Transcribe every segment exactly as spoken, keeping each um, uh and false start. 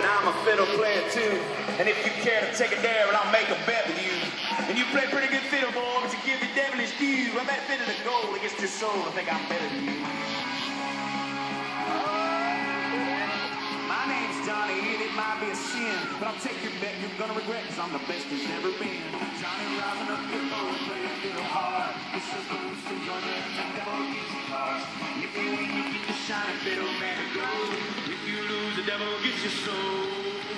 but I'm a fiddle player too. And if you care to take a dare, well, I'll make a bet with you. And you play pretty good fiddle, boy, but you give the devilish view. I bet fiddle to gold against your soul, I think I'm better than you. My name's Johnny, and it might be a sin, but I'll take your bet, you're gonna regret, cause I'm the best there's ever been. Johnny rising up your boat, playing a little hard. This is the boost of your name, and devil gives you cars. If you win, you get the shiny fiddle man to go. If you lose, the devil gets your soul.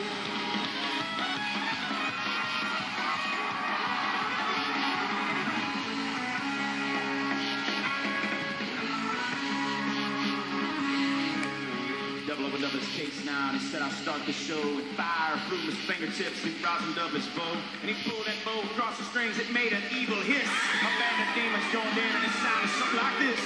Devil opened up his case now, and he said, I'll start the show with fire from his fingertips. He rosined up his bow, and he pulled that bow across the strings. It made an evil hiss. A band of demons joined in, and it sounded something like this.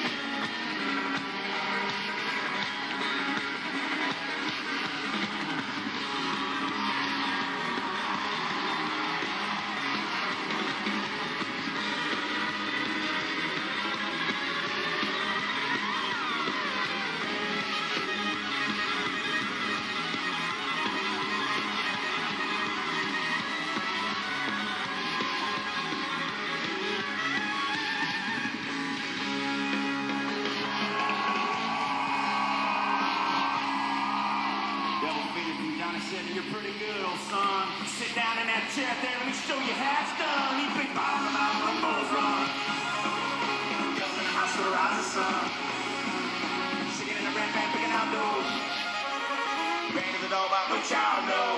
Johnny said, you're pretty good, old son. Sit down in that chair there, let me show you how it's done. He big bottom of the mountain, run, bulls run. Girls in the house with the rising sun. Singing in the red band, picking out dough. Bang to the dog about which y'all know.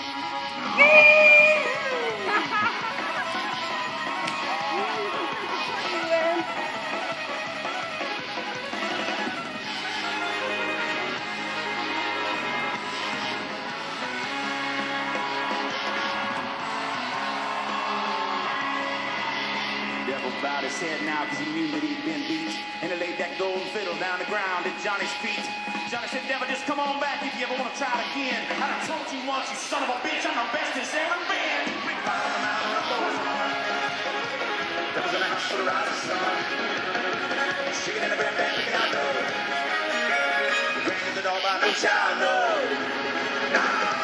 Devil bowed his head now because he knew that he'd been beat. And he laid that golden fiddle down the ground at Johnny's feet. Johnny said, devil, just come on back if you ever want to try it again. I done told you once, you son of a bitch, I'm the best there's ever been. Big fire on the mountain, the boys run. Devil's in the house for the rising sun. Shaking in the red band, picking out dough. Bringing the dog by no child, no. Nah.